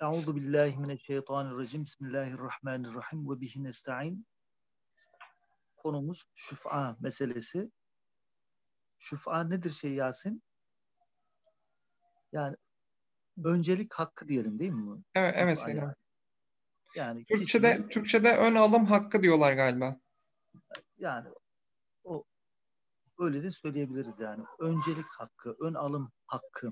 Euzu billahi mineşşeytanirracim. Bismillahirrahmanirrahim ve bihi nestaîn. Konumuz şuf'a meselesi. Şuf'a nedir Yasin? Yani öncelik hakkı diyelim değil mi? Evet, evet Şuf'a Selam. yani kişinin Türkçe'de ön alım hakkı diyorlar galiba. yani o öyle de söyleyebiliriz yani. Öncelik hakkı, ön alım hakkı.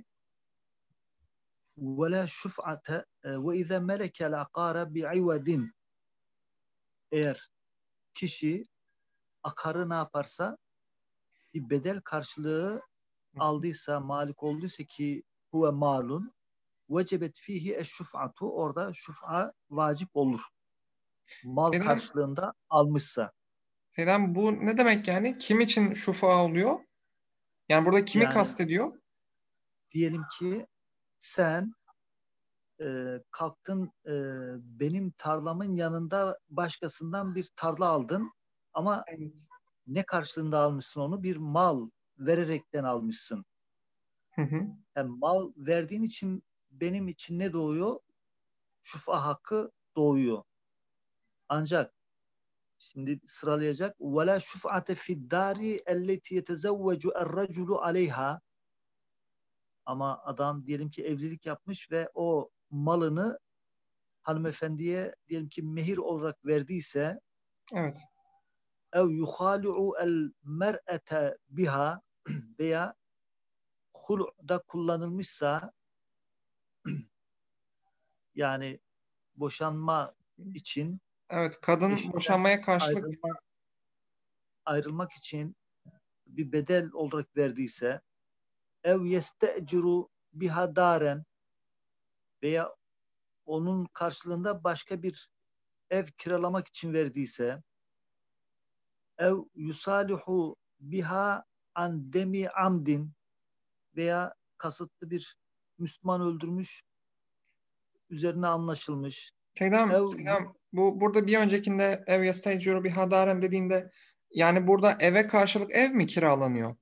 Ve la şuf'ate ve izâ melekel akâre bi'ivadin. Eğer kişi akarı ne yaparsa bir bedel karşılığı aldıysa, malik olduysa ki huve malun vecebet fihi eşşuf'atu, orada şuf'a vacip olur. Mal Selam, karşılığında almışsa. Selam, bu ne demek yani? Kim için şufa oluyor? Yani burada kimi Yani kastediyor? diyelim ki sen kalktın benim tarlamın yanında başkasından bir tarla aldın ama Evet. ne karşılığında almışsın onu? Bir mal vererekten almışsın. Hı hı. Yani mal verdiğin için benim için ne doğuyor? Şufa hakkı doğuyor. Ancak şimdi sıralayacak. وَلَا شُفْعَةَ فِي الدَّارِ اَلَّتِي يَتَزَوَّجُ الرَّجُلُ عَلَيْهَا. Ama adam diyelim ki evlilik yapmış ve o malını hanımefendiye diyelim ki mehir olarak verdiyse Evet. ev yuhali'u el mer'ete biha veya hul'da kullanılmışsa yani boşanma için Evet, kadın eşinden boşanmaya karşılık. ayrılmak için bir bedel olarak verdiyse ev yeste'ciru biha daren veya onun karşılığında başka bir ev kiralamak için verdiyse ev yusalihu biha an demi amdin veya kasıtlı bir Müslüman öldürmüş, üzerine anlaşılmış. Selam, Ev Selam. Burada bir öncekinde ev yastaycuru bir hadaren dediğinde yani burada eve karşılık ev mi kiralanıyor?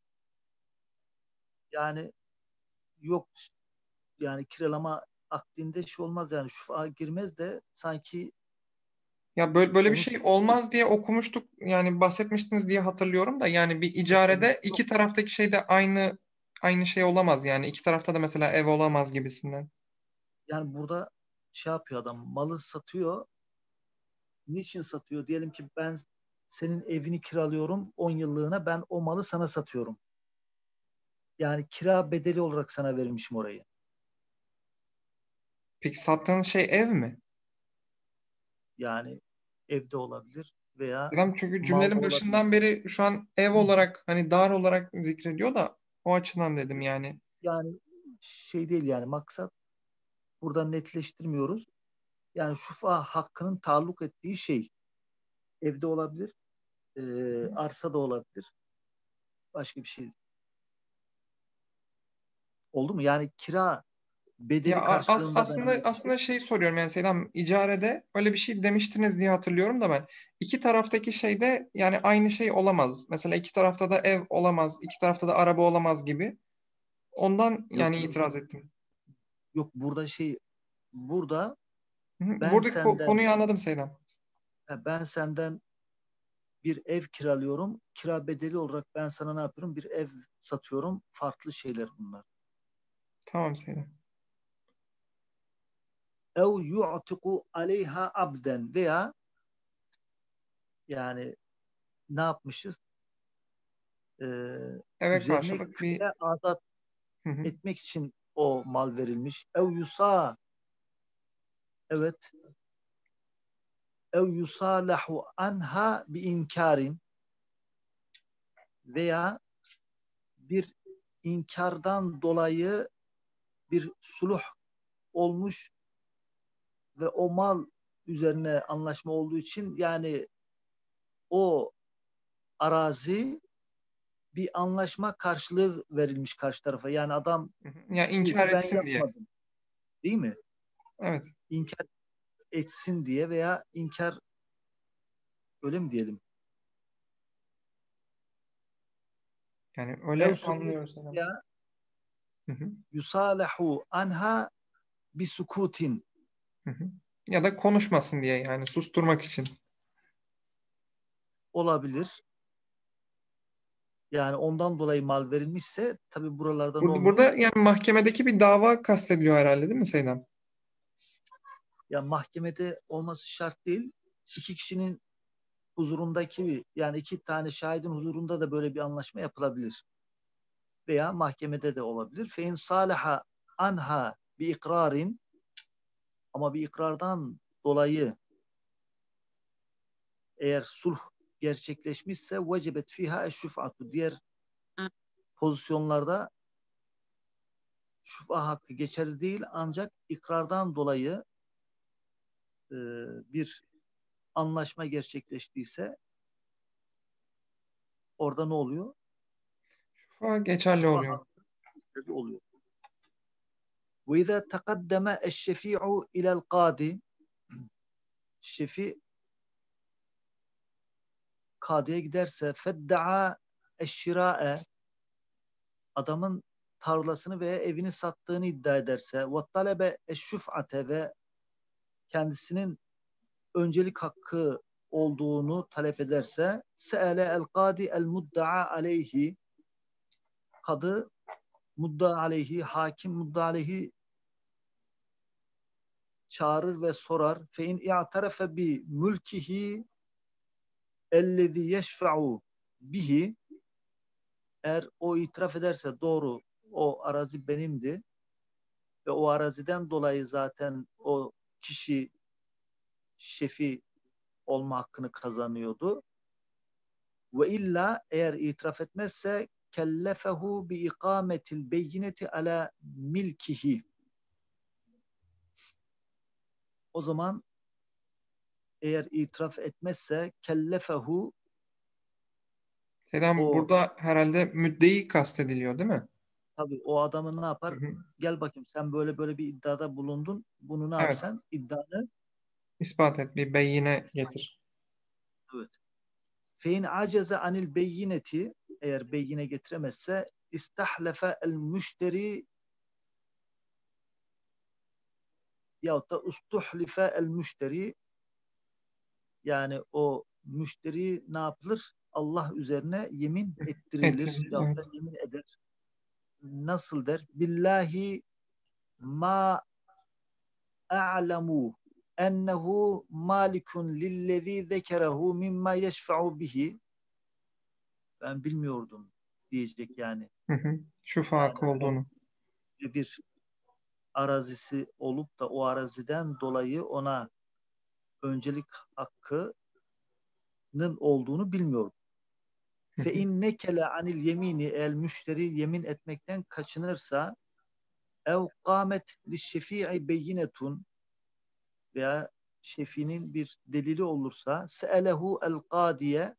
yani yok yani kiralama akdinde şey olmaz yani şufa girmez de sanki Ya böyle bir onun şey olmaz diye okumuştuk. Yani bahsetmiştiniz diye hatırlıyorum da yani bir icarede yok. iki taraftaki şey de aynı şey olamaz. Yani iki tarafta da mesela ev olamaz gibisinden. Yani burada şey yapıyor adam malı satıyor. Niçin satıyor? Diyelim ki ben senin evini kiralıyorum 10 yıllığına, ben o malı sana satıyorum. Yani kira bedeli olarak sana vermişim orayı. Peki sattığınız şey ev mi? Yani evde olabilir veya Adam çünkü malda cümlenin olabilir. başından beri şu an ev olarak hani dar olarak zikrediyor da o açıdan dedim yani. Yani şey değil yani maksat burada netleştirmiyoruz. Yani şufa hakkının taalluk ettiği şey evde olabilir, arsa da olabilir. Başka bir şey oldu mu? Yani kira Ya bedeli karşılığında ben bir şey. aslında şey soruyorum yani Selam, icarede öyle bir şey demiştiniz diye hatırlıyorum da ben. İki taraftaki şeyde yani aynı şey olamaz. Mesela iki tarafta da ev olamaz, iki tarafta da araba olamaz gibi. Ondan Yok yani yok itiraz ettim. yok burada Hı hı. ben Buradaki senden konuyu anladım Selam. ben senden bir ev kiralıyorum. Kira bedeli olarak ben sana ne yapıyorum? Bir ev satıyorum. Farklı şeyler bunlar. Tamam Selam. Ev yu'tiku aleyha abden veya yani ne yapmışız? Eve Üzerine karşılık bir. köle azat Hı hı. etmek için o mal verilmiş. Ev yusa, evet, ev yusalahu anha bi inkarin veya bir inkardan dolayı bir suluh olmuş ve o mal üzerine anlaşma olduğu için yani o arazi bir anlaşma karşılığı verilmiş karşı tarafa. Yani adam Hı hı. Ya diyor inkar ki ben etsin diye. yapmadım. Değil mi? Evet. İnkar etsin diye veya inkar, öyle mi diyelim? Yani Ev öyle sudûr anlıyoruz Selam. ya Hı hı. yusalahu anha bir sukutin. Hı hı. Ya da konuşmasın diye, yani susturmak için. Olabilir. Yani ondan dolayı mal verilmişse tabii buralarda ne Burada olmuyor? yani mahkemedeki bir dava kastediliyor herhalde, değil mi Seydam? Ya mahkemede olması şart değil. İki kişinin huzurundaki yani iki tane şahidin huzurunda da böyle bir anlaşma yapılabilir. Veya mahkemede de olabilir. Fe in salaha anha bi ikrarin, ama bir ikrardan dolayı eğer sulh gerçekleşmişse vecebet fiha eşşuf'atu. Diğer pozisyonlarda şufa hakkı geçerli değil, ancak ikrardan dolayı e, bir anlaşma gerçekleştiyse orada ne oluyor? Şufa geçerli Şufa oluyor. hakkı oluyor. Ve izâ tekaddeme eşşefî'u ilel kâdi, şefi kadıya giderse fedda'a eşşirâe, adamın tarlasını veya evini sattığını iddia ederse ve talebe eşşuf'ate, ve kendisinin öncelik hakkı olduğunu talep ederse se'ele el kadi el mudda'a aleyhi, kadı mudda'a aleyhi, hakim mudda'a aleyhi çağırır ve sorar. Fe in i'tarefe bi mülkihi ellezî yeşfe'u bihi, eğer o itiraf ederse doğru o arazi benimdi ve o araziden dolayı zaten o kişi şefi olma hakkını kazanıyordu. Ve illa, eğer itiraf etmezse kellefehu bi ikametil beyineti ala milkihi. O zaman eğer itiraf etmezse kellefehu, Seydam, o burada herhalde müddeyi kastediliyor, değil mi? tabii o adamın ne Hı yapar? hı. Gel bakayım, sen böyle böyle bir iddiada bulundun. Bunu ne Evet. yapsan iddianı, İspat et. Bir beyine getir. evet. Fein aceze anil beyineti, eğer beyine getiremezse istahlefe el müşteri yahut da ustuhlife el müşteri, yani o müşteri ne yapılır? Allah üzerine yemin ettirilir Ettir. yahut da Evet. yemin eder. Nasıl der? Billahi ma a'lemu ennehu malikun lillezî zekerehu mimma yeşfe'u bihi. Ben bilmiyordum diyecek yani. Hı hı. Şufa Yani hakkı o olduğunu. bir arazisi olup da o araziden dolayı ona öncelik hakkının olduğunu bilmiyordum. Hı Fe hı. in nekele anil yemini, el müşteri yemin etmekten kaçınırsa ev kâmet li şefî'i beyinetun, veya şefinin bir delili olursa se'elehu el kâdiye,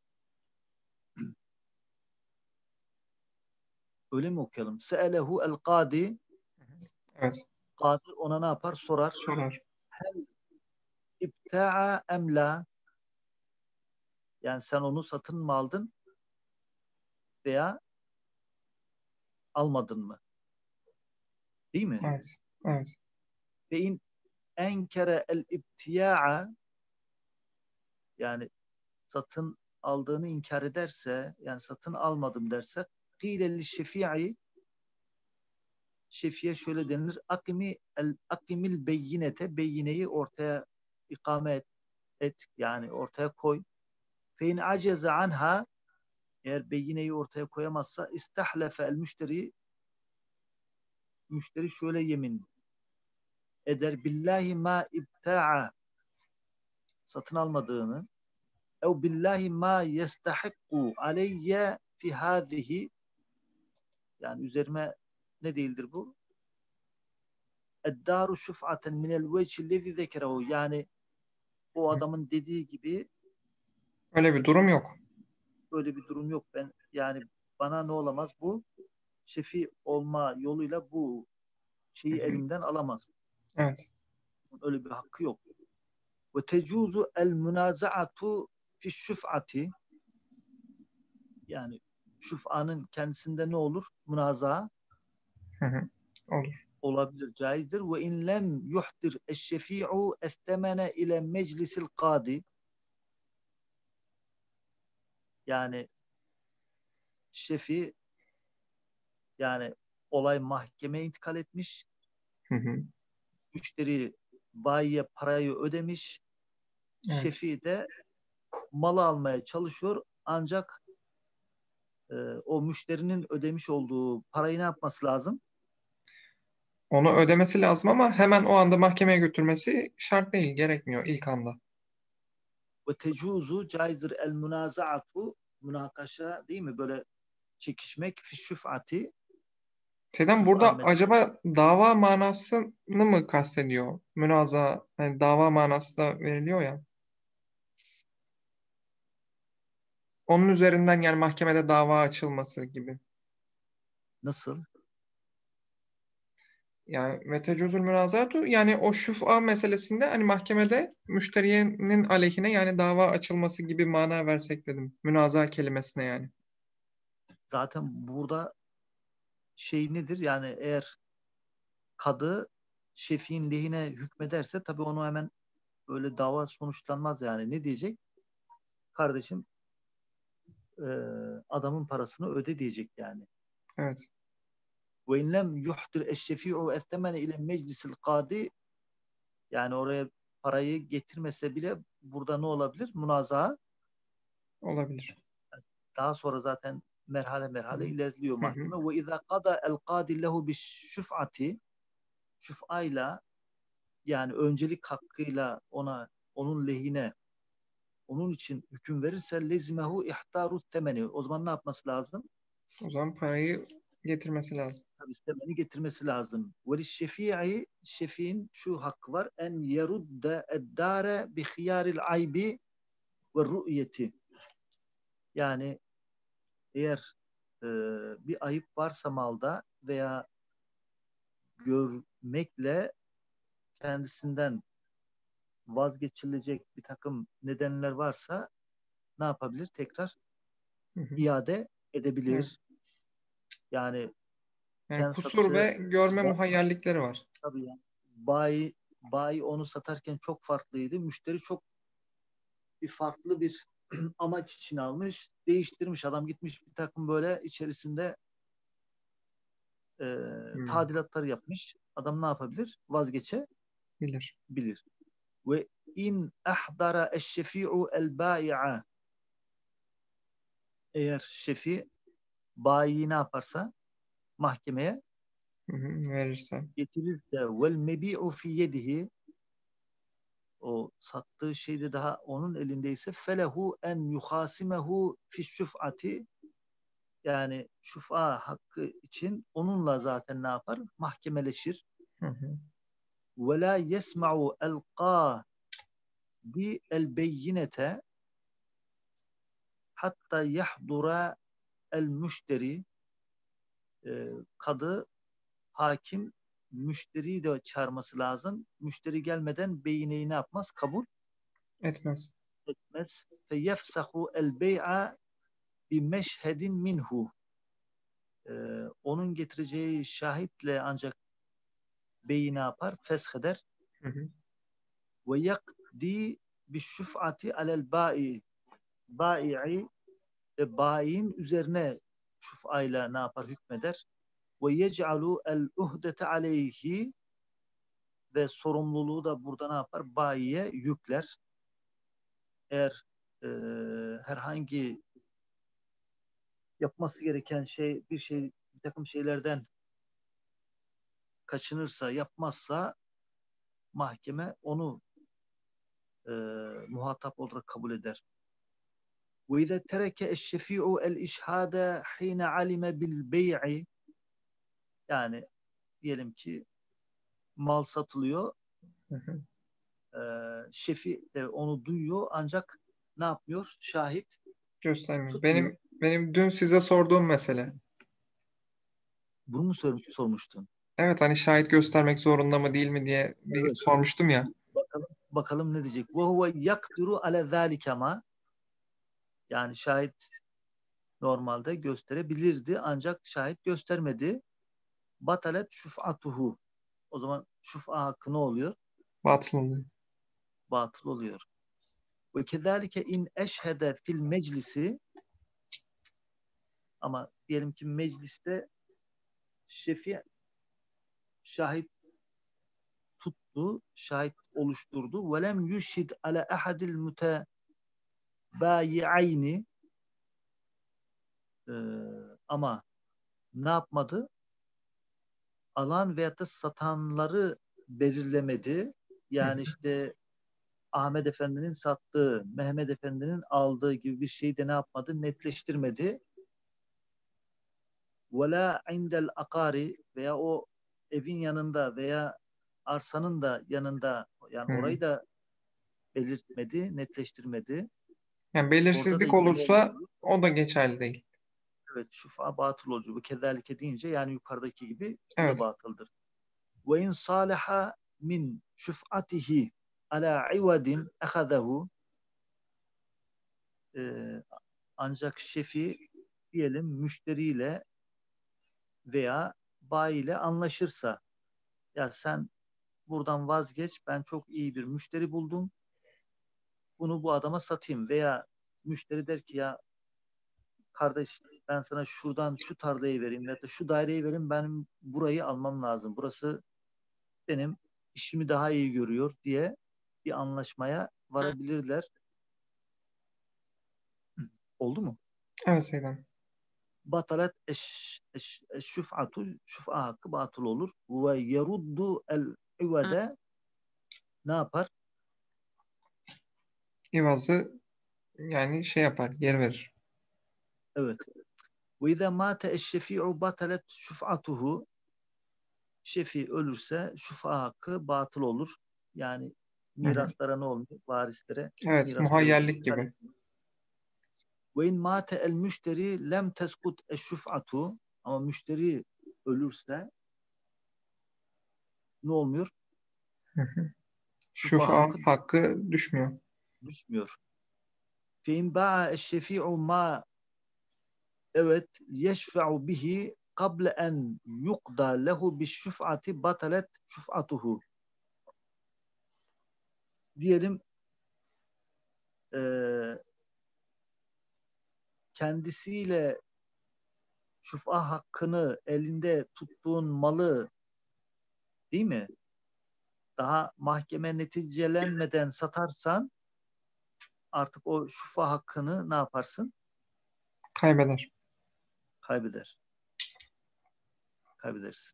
öyle mi okuyalım? Se'elehu el kâdi, Evet. kadı ona ne yapar? Sorar. Sorar. Hel ibta'a emla, yani sen onu satın mı aldın veya almadın mı? Değil mi? Evet. Evet. Ve in enkere el ibtiya'a, yani satın aldığını inkar ederse, yani satın almadım derse, gîleli şefî'i, şefiye şöyle denilir: akimil beyinete, beyineyi ortaya ikame et, yani ortaya koy. Fe in aceze anha, eğer beyineyi ortaya koyamazsa istahlefe el müşteri, müşteri şöyle yemin eder: billahi ma ibta'a, satın almadığını, ev billahi ma yestahikku aleyye fi hâzihi, yani üzerime ne değildir bu? Eddaru şuf'aten minel vecihillezi zekerehu, yani o Hı. adamın dediği gibi Öyle bir durum yok. öyle bir durum yok. Ben yani bana ne olamaz, bu şefi olma yoluyla bu Hı şeyi hı. elimden alamaz. Evet. Öyle bir hakkı yok. Ve tecuzu el münazaatu fi şuf'ati, yani şuf'anın kendisinde ne olur? Münazaa Hı hı. Olur. olabilir, caizdir. Ve in lem yuhtir eşşefi'u estemene ile meclisil kadi. Yani şefi, yani olay mahkemeye intikal etmiş. Hı hı. Müşteri bayiye parayı ödemiş. Evet. Şefi de malı almaya çalışıyor. Ancak o müşterinin ödemiş olduğu parayı ne yapması lazım? Onu ödemesi lazım ama hemen o anda mahkemeye götürmesi şart değil, gerekmiyor ilk anda. Ve tecuzu caizdir el münazaatu, münakaşa değil mi? Böyle çekişmek fi şüf'ati, Sedan burada şüf'a acaba dava manasını mı kastediyor? Münaza, yani dava manası da veriliyor ya. Onun üzerinden yani mahkemede dava açılması gibi. nasıl? Yani ve tecuzül münazatu yani o şuf'a meselesinde hani mahkemede müşterinin aleyhine yani dava açılması gibi mana versek dedim. Münaza kelimesine yani. Zaten burada şey nedir? Yani eğer kadı şefiin lehine hükmederse tabii onu hemen öyle dava sonuçlanmaz yani. Ne diyecek? Kardeşim e, adamın parasını öde diyecek yani. Evet. Ve in lem yuhtir eşşefi'u ettemene ile meclisil kadi, yani oraya parayı getirmese bile burada ne olabilir? Münazaa Olabilir. daha sonra zaten merhale merhale ilerliyor Hı hı. mahkeme. Ve izâ qada el qadi lehu bi şuf'ati, şuf'ayla yani öncelik hakkıyla ona, onun lehine, onun için hüküm verirse lezimehu ihtaru temeni. O zaman ne yapması lazım? O zaman parayı getirmesi lazım. Tabii temeni getirmesi lazım. Ve şefii, şefiin şu hakkı var. En yerudde eddare bi khiyaril aybi ve ru'yeti. Yani eğer bir ayıp varsa malda veya görmekle kendisinden vazgeçilecek bir takım nedenler varsa ne yapabilir? Tekrar Hı hı. iade Evet. edebilir. Yani Yani kendi kusur ve satışı görme muhayyerlikleri var. tabii yani bayi onu satarken çok farklıydı. Müşteri çok bir farklı bir amaç için almış. Değiştirmiş. Adam gitmiş bir takım böyle içerisinde Hmm, tadilatlar yapmış. Adam ne yapabilir? bilir. Vazgeçebilir. Ve in ahdara eşşefi'u el bai'a, eğer şefi bayi ne yaparsa mahkemeye Hı hı, verirse. getirirse vel mebi'u fi yedihi, o sattığı şeyde daha onun elindeyse felehu en yuhasimehu fi şuf'ati, yani şufa hakkı için onunla zaten ne yapar? Mahkemeleşir. Hı hı. Ve la yesma'u bi el beyinete hatta yahdura el müşteri, kadı, hakim müşteriyi de çağırması lazım. Müşteri gelmeden beyineyi ne yapmaz? Kabul Etmez. etmez. Fe yefsahu el bey'a bi meşhedin minhu. Onun getireceği şahitle ancak beyi ne yapar? Fesheder. Hı hı. Ve yakdi bi şuf'ati alel bai'i, bayin üzerine şuf'ayla ne yapar? Hükmeder. Ve yec'alu el uhdete aleyhi, ve sorumluluğu da burada ne yapar? Bayiye yükler. Eğer herhangi yapması gereken bir takım şeylerden kaçınırsa, yapmazsa mahkeme onu e, muhatap olarak kabul eder. Ve izâ tereke eşşefi'u el işhâde hîne alime bil bey'i, yani diyelim ki mal satılıyor, Hı hı. şefi de onu duyuyor ancak ne yapmıyor? Şahit Göstermiyor. tutmuyor. Benim dün size sorduğum mesele. Bunu mu sormuştun? Evet hani şahit göstermek zorunda mı değil mi diye bir Evet. sormuştum ya. Bakalım ne diyecek. Ve huve yakdiru ale zâlike ma, yani şahit normalde gösterebilirdi ancak şahit göstermedi. Batalet şuf'atuhu, O zaman şufa hakkı ne oluyor? Batıl oluyor. Batıl oluyor. Ve kezalike in eşhede fil meclisi, ama diyelim ki mecliste şefi şahit tuttu, şahit oluşturdu. Ve lem yüşhid ala ahadil mütebayi'ayni, ama ne yapmadı? Alan veyahut da satanları belirlemedi. Yani işte Ahmet Efendi'nin sattığı, Mehmet Efendi'nin aldığı gibi bir şeyi de ne yapmadı? Netleştirmedi. وَلَا عِنْدَ الْاَقَارِ, veya o evin yanında veya arsanın da yanında, yani orayı da belirtmedi, netleştirmedi. Yani Orada da belirsizlik yine olursa o da geçerli değil. evet, şufa batıl oluyor. Bu kezalike deyince yani yukarıdaki gibi bu da Evet. batıldır. Ve in salaha min şuf'atihi ala ivadin ahazahu, ancak şefi diyelim müşteriyle veya bayiyle anlaşırsa, ya sen buradan vazgeç, ben çok iyi bir müşteri buldum, bunu bu adama satayım, veya müşteri der ki ya kardeş, ben sana şuradan şu tarlayı vereyim ya da şu daireyi vereyim, benim burayı almam lazım, burası benim işimi daha iyi görüyor diye bir anlaşmaya varabilirler. Oldu mu? Evet Seydam. Batalet şuf'atu, şuf'a hakkı batıl olur. Ve yeruddu el ivade, ne yapar? İvazı yani şey yapar, geri verir. Evet. Ve izâ mâte eşşefî'u batalet şuf'atuhu, şefi ölürse şufa hakkı batıl olur. Yani Hı hı. miraslara ne olmuyor? Varislere Evet, mirasları muhayyerlik gibi. ve in mâte el müşteri lem teskut eşşuf'atu, ama müşteri ölürse ne olmuyor? Hı hı. Şufa Şufa hakkı hakkı düşmüyor. düşmüyor. Fe in ba'a eşşefi'u ma, evet, yeşfe'u bihi kable en yukda lehu bis şuf'ati batalet şuf'atuhu. Diyelim kendisiyle şufa hakkını elinde tuttuğun malı, değil mi? Daha mahkeme neticelenmeden satarsan artık o şufa hakkını ne yaparsın? Kaybeder. Kaybeder. Kaybedersin.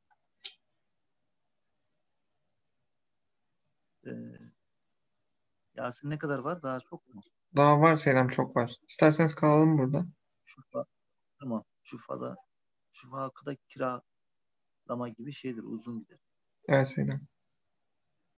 Yasin, ne kadar var? Daha çok mu? Daha var Seydam, çok var. İsterseniz kalalım burada. Şufa. Tamam. Şufa hakkı da kiralama gibi şeydir. Uzun gider. Evet Seydam.